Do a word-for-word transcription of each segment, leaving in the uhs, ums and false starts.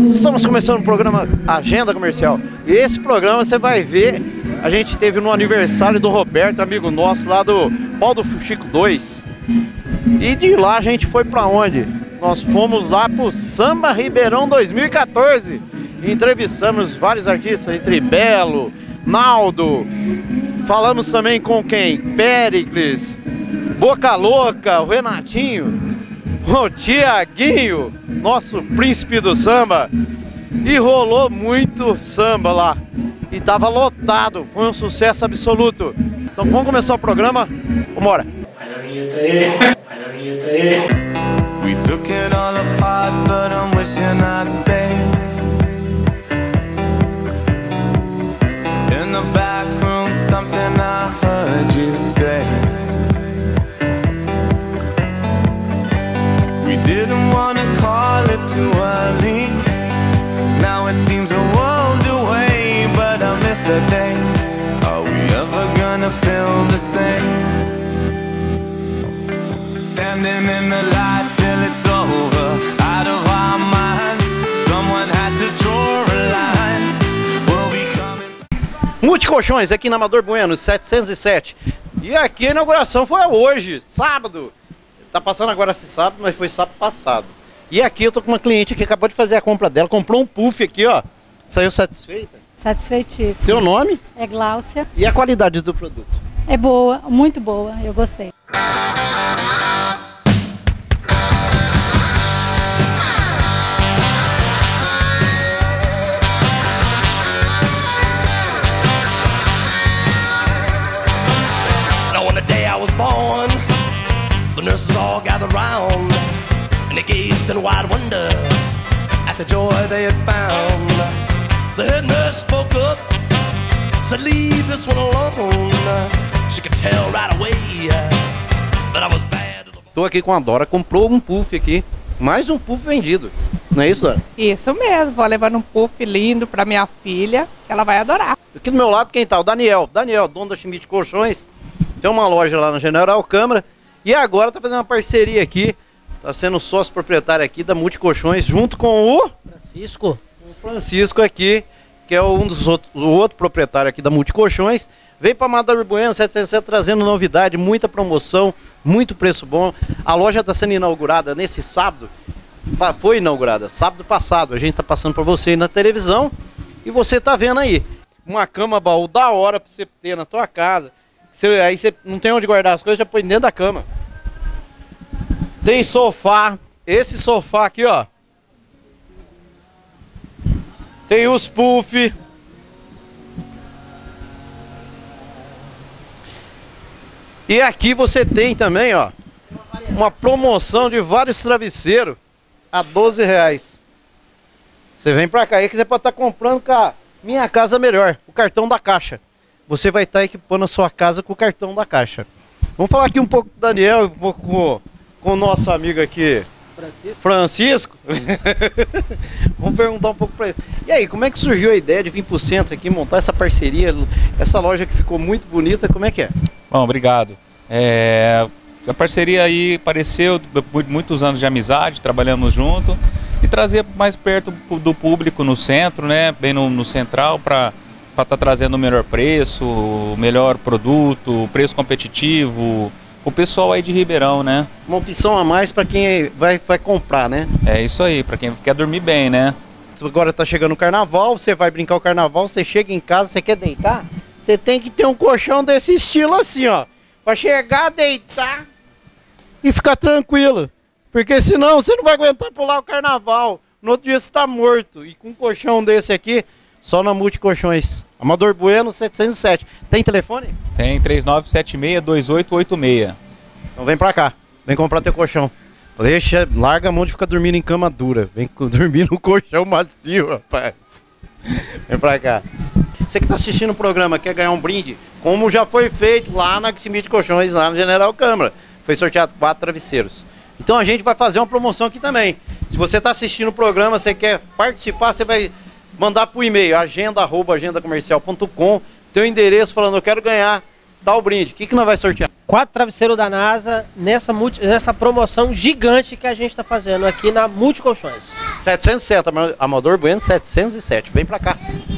Estamos começando o programa Agenda Comercial. E esse programa você vai ver, a gente teve no aniversário do Roberto, amigo nosso, lá do Pau do Chico dois. E de lá a gente foi pra onde? Nós fomos lá pro Samba Ribeirão dois mil e quatorze. E entrevistamos vários artistas, entre Belo, Naldo. Falamos também com quem? Péricles, Boca Louca, o Renatinho, o Tiaguinho, nosso príncipe do samba. E rolou muito samba lá. E tava lotado, foi um sucesso absoluto. Então vamos começar o programa, vambora. We took it all apart, but I'm wishing I'd stay in the back room, something I heard you say. We didn't want to call it too early. Now it seems a world away, but I miss the day. Are we ever gonna feel the same? Standing in the light till it's over, out of our minds. Someone had to draw a line. We'll be coming. Multicolchões aqui na Amador Bueno, setecentos e sete. E aqui a inauguração foi hoje, sábado. Tá passando agora esse sábado, mas foi sábado passado. E aqui eu tô com uma cliente que acabou de fazer a compra dela, comprou um puff aqui, ó. Saiu satisfeita? Satisfeitíssima. Seu nome? É Gláucia. E a qualidade do produto? É boa, muito boa, eu gostei. Born, the nurses all gathered round, and they gazed in wide wonder at the joy they had found. The head nurse spoke up, said, "Leave this one alone." She could tell right away that I was bad. Tô aqui com a Dora, comprou um puff aqui, mais um puff vendido, não é isso, Dora? Isso mesmo, vou levando um puff lindo pra minha filha, que ela vai adorar. Aqui do meu lado quem tá? O Daniel, Daniel, dono da Schmidt Colchões. Tem uma loja lá na General Câmara e agora tá fazendo uma parceria aqui, tá sendo sócio proprietário aqui da Multicolchões junto com o Francisco. O Francisco aqui, que é um dos outros, o outro proprietário aqui da Multicolchões. Veio para Amador Bueno setecentos e sete trazendo novidade, muita promoção, muito preço bom. A loja está sendo inaugurada nesse sábado, foi inaugurada sábado passado. A gente tá passando para você aí na televisão e você tá vendo aí uma cama baú da hora para você ter na tua casa. Você, aí você não tem onde guardar as coisas, já põe dentro da cama. Tem sofá. Esse sofá aqui, ó. Tem os puff. E aqui você tem também, ó, uma promoção de vários travesseiros a doze reais. Você vem pra cá aí que você pode estar comprando com a Minha Casa Melhor, o cartão da Caixa. Você vai estar equipando a sua casa com o cartão da Caixa. Vamos falar aqui um pouco com o Daniel, um pouco com, com o nosso amigo aqui, Francisco. Francisco. Vamos perguntar um pouco para ele. E aí, como é que surgiu a ideia de vir para o centro aqui, montar essa parceria, essa loja que ficou muito bonita, como é que é? Bom, obrigado. É, a parceria aí apareceu depois de muitos anos de amizade, trabalhamos junto, e trazer mais perto do público no centro, né, bem no, no central, para para estar tá trazendo o melhor preço, o melhor produto, preço competitivo, o pessoal aí de Ribeirão, né? Uma opção a mais para quem vai, vai comprar, né? É isso aí, para quem quer dormir bem, né? Agora tá chegando o carnaval, você vai brincar o carnaval, você chega em casa, você quer deitar, você tem que ter um colchão desse estilo assim, ó, para chegar, deitar e ficar tranquilo, porque senão você não vai aguentar pular o carnaval, no outro dia você tá morto. E com um colchão desse aqui, só na Multicolchões. Amador Bueno setecentos e sete. Tem telefone? Tem, três nove sete seis, dois oito oito seis. Então vem pra cá, vem comprar teu colchão. Deixa, larga a mão de ficar dormindo em cama dura. Vem dormir no colchão macio, rapaz. Vem pra cá. Você que tá assistindo o programa, quer ganhar um brinde, como já foi feito lá na Schmidt Colchões, lá na General Câmara. Foi sorteado quatro travesseiros. Então a gente vai fazer uma promoção aqui também. Se você tá assistindo o programa, você quer participar, você vai mandar para o e-mail agenda arroba agenda comercial ponto com, teu endereço falando eu quero ganhar dá o brinde. O que, que nós vai sortear? Quatro travesseiros da NASA nessa, multi, nessa promoção gigante que a gente está fazendo aqui na Multicolchões. setecentos e sete, Amador Bueno setecentos e sete. Vem pra cá.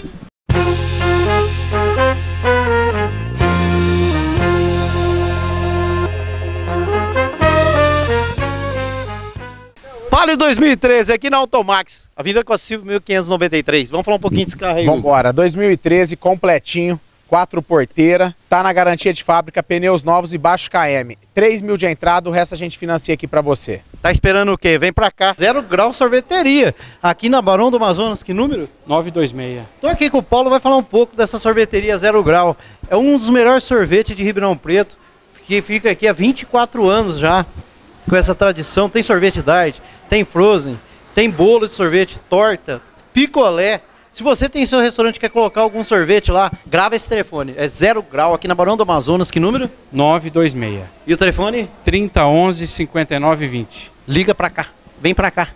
Palio dois mil e treze, aqui na Automax, Avenida Costa Silva, mil quinhentos e noventa e três. Vamos falar um pouquinho desse carro aí. Vambora, dois mil e treze, completinho, quatro porteira, tá na garantia de fábrica, pneus novos e baixo K M. três mil de entrada, o resto a gente financia aqui pra você. Tá esperando o quê? Vem pra cá. Zero Grau Sorveteria, aqui na Barão do Amazonas, que número? nove dois seis. Tô aqui com o Paulo, vai falar um pouco dessa sorveteria Zero Grau. É um dos melhores sorvetes de Ribeirão Preto, que fica aqui há vinte e quatro anos já, com essa tradição. Tem sorvete diet, tem frozen, tem bolo de sorvete, torta, picolé. Se você tem seu restaurante e quer colocar algum sorvete lá, grava esse telefone. É Zero Grau, aqui na Barão do Amazonas. Que número? nove dois seis. E o telefone? trinta, onze, cinquenta e nove, vinte. Liga pra cá. Vem pra cá.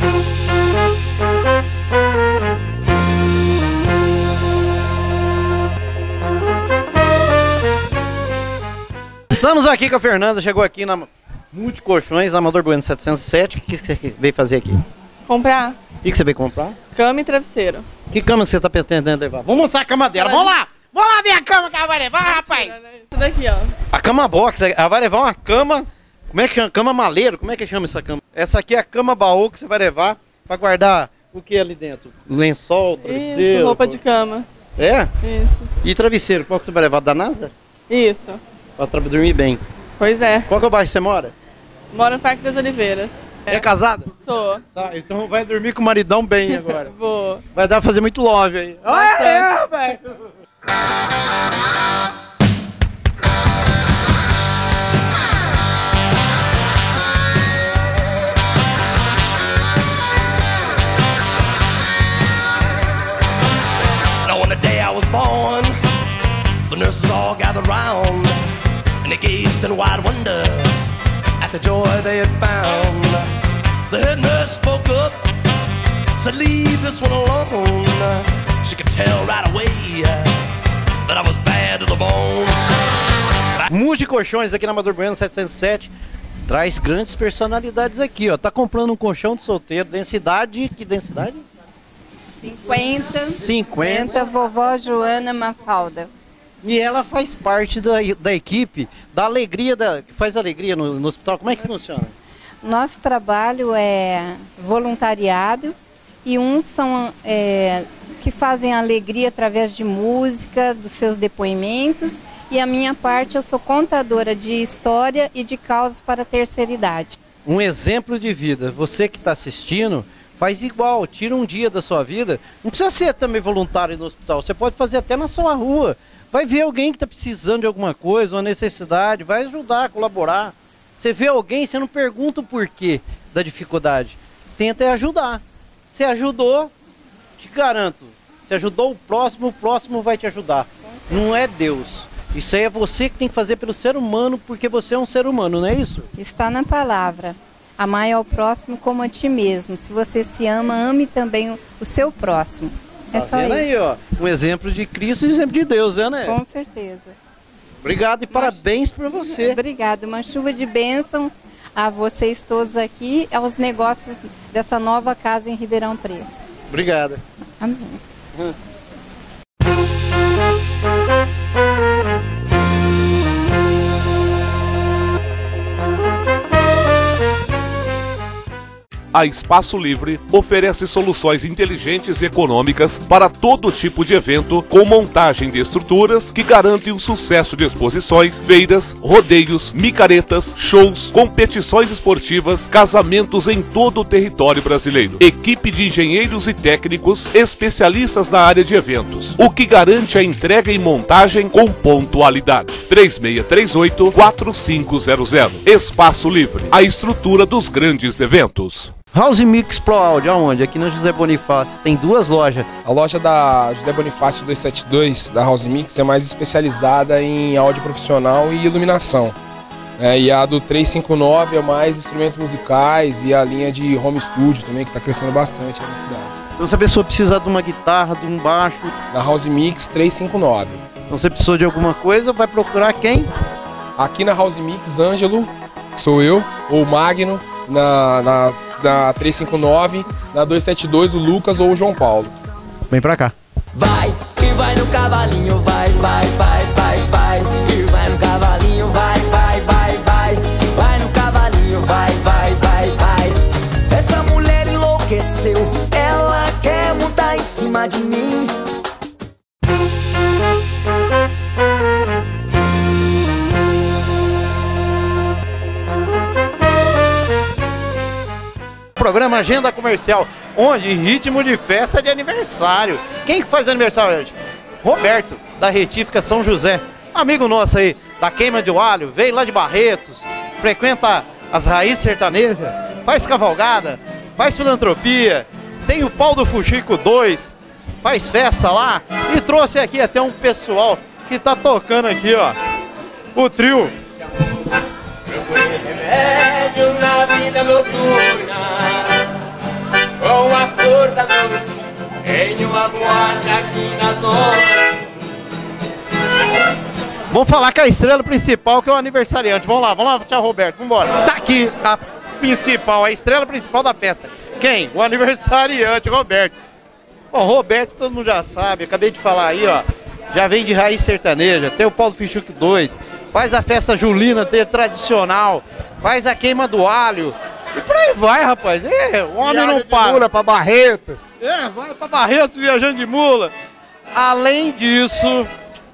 Estamos aqui com a Fernanda. Chegou aqui na Multicolchões, Amador Bueno setecentos e sete. O que você veio fazer aqui? Comprar O que você veio comprar? cama e travesseiro. Que cama que você tá pretendendo levar? Vamos mostrar a cama dela. Vamos lá! Vamos lá ver a cama que ela vai levar, rapaz! Isso daqui, ó. A cama box, ela vai levar uma cama. Como é que chama? Cama maleiro? Como é que chama essa cama? Essa aqui é a cama baú que você vai levar pra guardar o que ali dentro? Lençol, travesseiro. Isso, roupa de cama. É? Isso. E travesseiro? Qual que você vai levar? Da NASA? Isso. Pra tra- dormir bem. Pois é. Qual que é o bairro que você mora? Moro no Parque das Oliveiras. É, casada? Sou. Tá, então vai dormir com o maridão bem agora. Vou. Vai dar pra fazer muito love aí. Bastante. Ah, é, velho! Now on the day I was born, the nurses all gathered round, and they gazed in wide wonder at the joy they had found. The head nurse spoke up, said leave this one alone. She could tell right away that I was bad to the bone. Multicolchões aqui na Amador Bueno setecentos e sete. Traz grandes personalidades aqui, ó. Tá comprando um colchão de solteiro, densidade, que densidade? cinquenta. cinquenta. Vovó Joana Mafalda. E ela faz parte da, da equipe da alegria, da, que faz alegria no, no hospital. Como é que funciona? Nosso trabalho é voluntariado e uns são é, que fazem alegria através de música, dos seus depoimentos, e a minha parte eu sou contadora de história e de causas para a terceira idade. Um exemplo de vida. Você que está assistindo, faz igual, tira um dia da sua vida. Não precisa ser também voluntário no hospital, você pode fazer até na sua rua. Vai ver alguém que está precisando de alguma coisa, uma necessidade, vai ajudar, colaborar. Você vê alguém, você não pergunta o porquê da dificuldade. Tenta ajudar. Você ajudou, te garanto. Você ajudou o próximo, o próximo vai te ajudar. Não é Deus. Isso aí é você que tem que fazer pelo ser humano, porque você é um ser humano, não é isso? Está na palavra. Amar ao próximo como a ti mesmo. Se você se ama, ame também o, o seu próximo. É Tá só vendo isso. aí, ó? Um exemplo de Cristo e um exemplo de Deus, né? Com certeza. Obrigado e parabéns para você. Obrigado. Uma chuva de bênçãos a vocês todos aqui, aos negócios dessa nova casa em Ribeirão Preto. Obrigada. Amém. Hum. A Espaço Livre oferece soluções inteligentes e econômicas para todo tipo de evento, com montagem de estruturas que garantem o sucesso de exposições, feiras, rodeios, micaretas, shows, competições esportivas, casamentos em todo o território brasileiro. Equipe de engenheiros e técnicos especialistas na área de eventos, o que garante a entrega e montagem com pontualidade. três seis três oito, quatro cinco zero zero. Espaço Livre, a estrutura dos grandes eventos. House Mix Pro Audio, aonde? Aqui na José Bonifácio. Tem duas lojas. A loja da José Bonifácio duzentos e setenta e dois, da House Mix, é mais especializada em áudio profissional e iluminação. É, e a do trezentos e cinquenta e nove é mais instrumentos musicais e a linha de home studio também, que está crescendo bastante na cidade. Então se a pessoa precisar de uma guitarra, de um baixo... Na House Mix trezentos e cinquenta e nove. Então você precisou de alguma coisa, vai procurar quem? Aqui na House Mix, Ângelo, que sou eu, ou Magno, na, na, na trezentos e cinquenta e nove, na duzentos e setenta e dois, o Lucas ou o João Paulo. Vem pra cá. Vai, e vai no cavalinho, vai, vai, vai, vai, vai. E vai no cavalinho, vai, vai, vai, vai. Vai no cavalinho, vai, vai, vai, vai. Essa mulher enlouqueceu, ela quer montar em cima de mim. Programa Agenda Comercial, onde ritmo de festa de aniversário. Quem que faz aniversário hoje? Roberto, da Retífica São José. Amigo nosso aí, da queima de alho, veio lá de Barretos, frequenta as raízes sertanejas, faz cavalgada, faz filantropia, tem o Pau do Fuxico dois, faz festa lá e trouxe aqui até um pessoal que tá tocando aqui, ó, o trio. Remédio na vida noturna, com a cor da noite, em uma boate aqui na zona. Vamos falar com a estrela principal, que é o aniversariante. Vamos lá, vamos lá, tchau Roberto, vamos embora. Tá aqui a principal, a estrela principal da festa. Quem? O aniversariante, Roberto. Bom, Roberto todo mundo já sabe, acabei de falar aí, ó. Já vem de raiz sertaneja, tem o Pau do Fuxico dois, faz a festa julina tradicional, faz a queima do alho. E por aí vai, rapaz. É, o homem não para. De mula pra Barretos. É, vai pra Barretos viajando de mula. Além disso,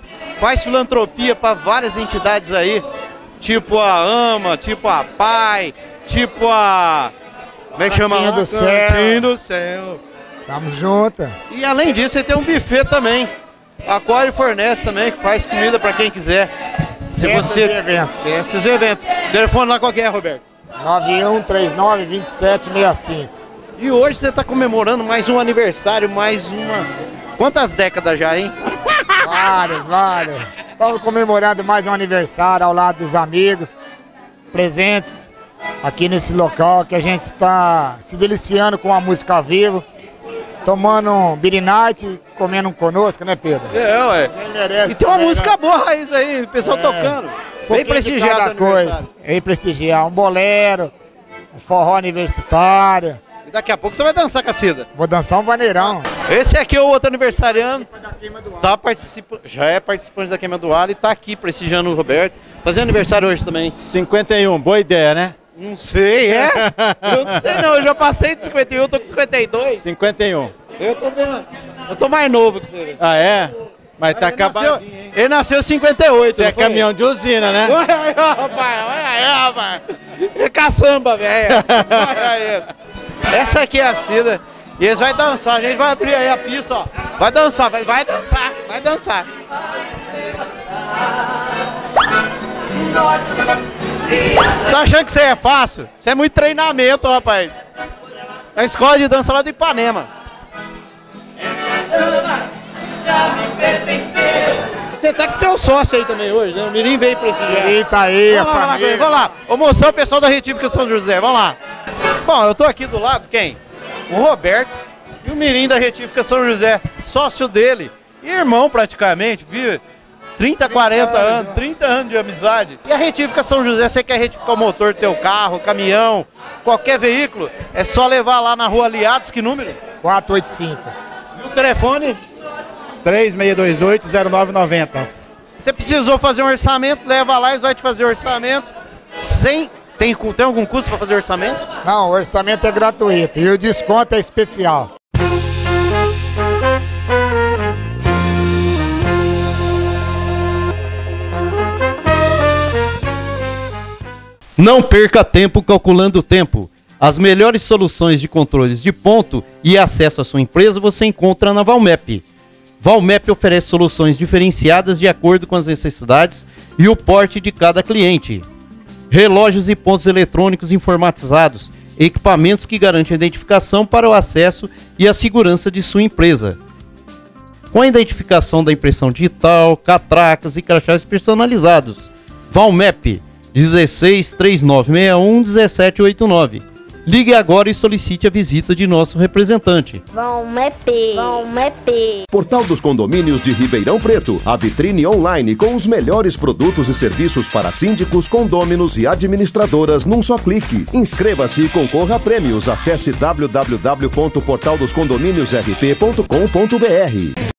faz filantropia para várias entidades aí, tipo a AMA, tipo a PAI, tipo a... Como é que chama? Cantinho do Céu. Cantinho do Céu. Tamo junto. E além disso, ele tem um buffet também. A Aquário fornece também, que faz comida para quem quiser. Se Festas você... e eventos. Festas e eventos. O telefone lá qual que é, Roberto? nove um três nove, dois sete seis cinco. E hoje você está comemorando mais um aniversário, mais uma... Quantas décadas já, hein? Várias, várias. Estamos comemorando mais um aniversário ao lado dos amigos, presentes aqui nesse local que a gente está se deliciando com a música ao vivo, tomando um beer night, comendo um conosco, né, Pedro? É, ué. Merece, e tem uma né? música boa raiz aí, o pessoal É. tocando. Um Bem pouquinho de prestigiado cada o coisa. aniversário. Bem prestigiar. Um bolero, um forró universitário. E daqui a pouco você vai dançar, Cacida. Vou dançar um vaneirão. Esse aqui é o outro aniversariante. Tá participando, já é participante da Queima do Alho e tá aqui prestigiando o Roberto. Fazendo aniversário hoje também. cinquenta e um, boa ideia, né? Não sei, é? Eu não sei não, eu já passei de cinquenta e um, tô com cinquenta e dois. cinquenta e um. Eu tô vendo. Eu tô mais novo que você. Ah, é? Mas tá Ele acabadinho, nasceu- hein? Ele nasceu em cinquenta e oito. Você é não foi? caminhão de usina, né? Olha aí, ó, rapaz, olha aí, rapaz. É caçamba, velho. Olha aí. Essa aqui é a Cida. E eles vão dançar, a gente vai abrir aí a pista, ó. Vai dançar, vai, vai dançar, vai dançar. Você tá achando que isso aí é fácil? Isso é muito treinamento, rapaz. É a escola de dança lá do Ipanema. Você tá com teu sócio aí também hoje, né? O Mirim veio prestigiar. Mirim tá aí, vamos a lá, família. Vamos lá, vamos mostrar o pessoal da Retífica São José, vamos lá. Bom, eu tô aqui do lado, quem? O Roberto e o Mirim da Retífica São José, sócio dele, e irmão praticamente, viu? trinta, quarenta anos, trinta anos de amizade. E a Retífica São José, você quer retificar o motor do teu carro, caminhão, qualquer veículo, é só levar lá na rua Aliados, que número? quatro oito cinco. E o telefone? três seis dois oito, zero nove nove zero. Você precisou fazer um orçamento, leva lá, eles vão te fazer o orçamento. Sem... Tem, tem algum custo para fazer orçamento? Não, o orçamento é gratuito e o desconto é especial. Não perca tempo calculando o tempo. As melhores soluções de controles de ponto e acesso à sua empresa você encontra na Valmep. Valmep oferece soluções diferenciadas de acordo com as necessidades e o porte de cada cliente. Relógios e pontos eletrônicos informatizados, equipamentos que garantem a identificação para o acesso e a segurança de sua empresa. Com a identificação da impressão digital, catracas e crachás personalizados. Valmep dezesseis, três nove seis um, um sete oito nove. Ligue agora e solicite a visita de nosso representante. Valmep, Valmep. Portal dos Condomínios de Ribeirão Preto, a vitrine online com os melhores produtos e serviços para síndicos, condôminos e administradoras num só clique. Inscreva-se e concorra a prêmios. Acesse w w w ponto portal dos condomínios r p ponto com ponto b r.